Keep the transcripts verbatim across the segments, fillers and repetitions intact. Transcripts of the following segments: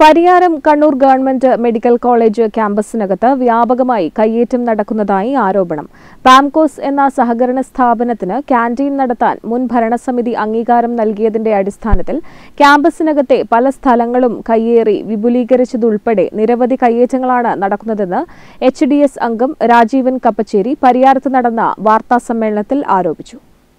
Pariyaram Kannur government medical college ക്യാമ്പസിനകത്ത് വ്യാപകമായി കയ്യേറ്റം നടക്കുന്നതായി ആരോപണം. പാംകോസ് എന്ന സഹകരണ സ്ഥാപനത്തിന് ക്യാന്റീൻ നടത്താൻ മുൻ ഭരണസമിതി അംഗീകാരം നൽകിയതിന്റെ അടിസ്ഥാനത്തിൽ ക്യാമ്പസിനകത്തെ പല സ്ഥലങ്ങളും കയ്യേറി വിപുലീകരിച്ചതുൾപ്പെടെ നിരവധി കയ്യേറ്റങ്ങളാണ് നടക്കുന്നതെന്ന് എച്ച് ഡി എസ് അംഗം രാജീവൻ കപ്പച്ചേരി പരിയാരത്ത് നടന്ന വാർത്താസമ്മേളനത്തിൽ ആരോപിച്ചു.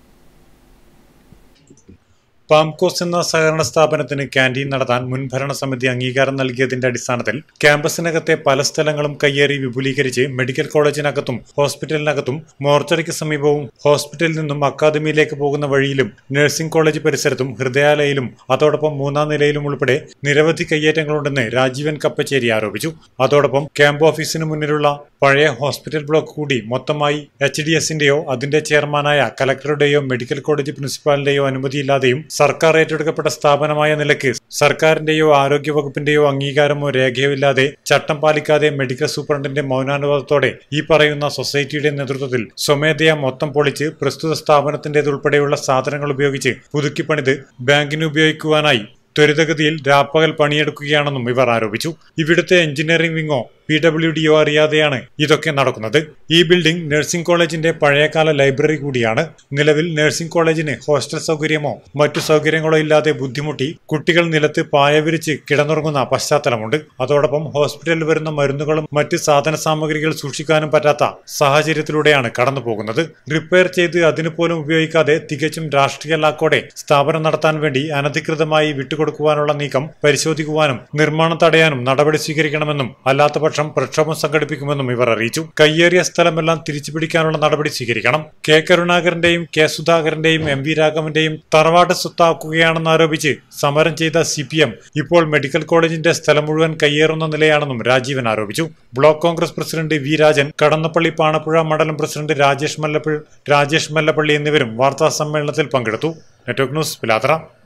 പാംകോസ് എന്ന സഹകരണ സ്ഥാപനത്തിന് ക്യാന്റീൻ നടത്താൻ മുൻ ഭരണസമിതി അംഗീകാരം നൽകിയതിന്റെ അടിസ്ഥാനത്തിൽ ക്യാമ്പസിനകത്തെ പല സ്ഥലങ്ങളും കയ്യേറി വിപുലീകരിച്ച് മെഡിക്കൽ കോളേജിനകത്തും ഹോസ്പിറ്റലിനകത്തും മോർച്ചറിക്ക് സമീപവും ഹോസ്പിറ്റലിൽ നിന്നും അക്കാദമിയിലേക്ക് പോകുന്ന വഴിയിലും നഴ്സിംഗ് കോളേജ് പരിസരത്തും ഹൃദയാലയിലും അതോടൊപ്പം മൂന്നാം നിലയിലും ഉൾപ്പെടെ നിരവധി കയ്യേറ്റങ്ങളുണ്ടെന്ന് രാജീവൻ കപ്പച്ചേരി ആരോപിച്ചു. അതോടൊപ്പം ക്യാമ്പ് ഓഫീസിന് മുന്നിലുള്ള പഴയ ഹോസ്പിറ്റൽ ബ്ലോക്ക് കൂടി മൊത്തമായി എച്ച് ഡി എസിന്റെയോ അതിന്റെ ചെയർമാനായ കലക്ടറുടെയോ മെഡിക്കൽ കോളേജ് പ്രിൻസിപ്പാളിന്റെയോ അനുമതിയില്ലാതെയും സർക്കാർ ഏറ്റെടുക്കപ്പെട്ട സ്ഥാപനമായ നിലയ്ക്ക് സർക്കാരിന്റെയോ ആരോഗ്യവകുപ്പിന്റെയോ അംഗീകാരമോ രേഖയോ ഇല്ലാതെ ചട്ടം പാലിക്കാതെ മെഡിക്കൽ സൂപ്രണ്ടിന്റെ മൗനാനുവാദത്തോടെ ഈ പറയുന്ന സൊസൈറ്റിയുടെ നേതൃത്വത്തിൽ സ്വമേധയാ മൊത്തം പൊളിച്ച് പ്രസ്തുത സ്ഥാപനത്തിന്റേതുൾപ്പെടെയുള്ള സാധനങ്ങൾ ഉപയോഗിച്ച് പുതുക്കിപ്പണിത് ബാങ്കിന് ഉപയോഗിക്കുവാനായി ത്വരിതഗതിയിൽ രാപ്പകൽ പണിയെടുക്കുകയാണെന്നും ഇവർ ആരോപിച്ചു. ഇവിടുത്തെ എഞ്ചിനീയറിംഗ് വിങ്ങോ പി ഡബ്ല്യു ഡിയോ അറിയാതെയാണ് ഇതൊക്കെ നടക്കുന്നത്. ഈ ബിൽഡിംഗ് നഴ്സിംഗ് കോളേജിന്റെ പഴയകാല ലൈബ്രറി കൂടിയാണ്. നിലവിൽ നഴ്സിംഗ് കോളേജിന് ഹോസ്റ്റൽ സൗകര്യമോ മറ്റു സൗകര്യങ്ങളോ ഇല്ലാതെ ബുദ്ധിമുട്ടി കുട്ടികൾ നിലത്ത് പായ വിരിച്ച് കിടന്നുറങ്ങുന്ന പശ്ചാത്തലമുണ്ട്. അതോടൊപ്പം ഹോസ്പിറ്റലിൽ വരുന്ന മരുന്നുകളും മറ്റ് സാധന സാമഗ്രികൾ സൂക്ഷിക്കാനും പറ്റാത്ത സാഹചര്യത്തിലൂടെയാണ് കടന്നു പോകുന്നത്. റിപ്പയർ ചെയ്ത് അതിനു പോലും ഉപയോഗിക്കാതെ തികച്ചും രാഷ്ട്രീയ ലാക്കോടെ സ്ഥാപനം നടത്താൻ വേണ്ടി അനധികൃതമായി വിട്ടുകൊടുക്കുവാനുള്ള നീക്കം പരിശോധിക്കുവാനും നിർമ്മാണം തടയാനും നടപടി സ്വീകരിക്കണമെന്നും അല്ലാത്ത പ്രക്ഷോഭം സംഘടിപ്പിക്കുമെന്നും ഇവർ അറിയിച്ചു. കയ്യേറിയ സ്ഥലമെല്ലാം തിരിച്ചുപിടിക്കാനുള്ള നടപടി സ്വീകരിക്കണം. കെ കരുണാകരന്റെയും കെ സുധാകരന്റെയും എം വി രാഘവന്റെയും തറവാട്ട് സ്വത്താക്കുകയാണെന്ന് ആരോപിച്ച് സമരം ചെയ്ത സി പി എം ഇപ്പോൾ മെഡിക്കൽ കോളേജിന്റെ സ്ഥലം മുഴുവൻ കയ്യേറുന്ന നിലയാണെന്നും രാജീവൻ ആരോപിച്ചു. Block Congress president V Rajan, Kadannappally Panappuzha മണ്ഡലം പ്രസിഡന്റ് രാജേഷ് മല്ലപ്പള്ളി രാജേഷ് മല്ലപ്പള്ളി എന്നിവരും വാർത്താ സമ്മേളനത്തിൽ പങ്കെടുത്തു. Network news Pilathara.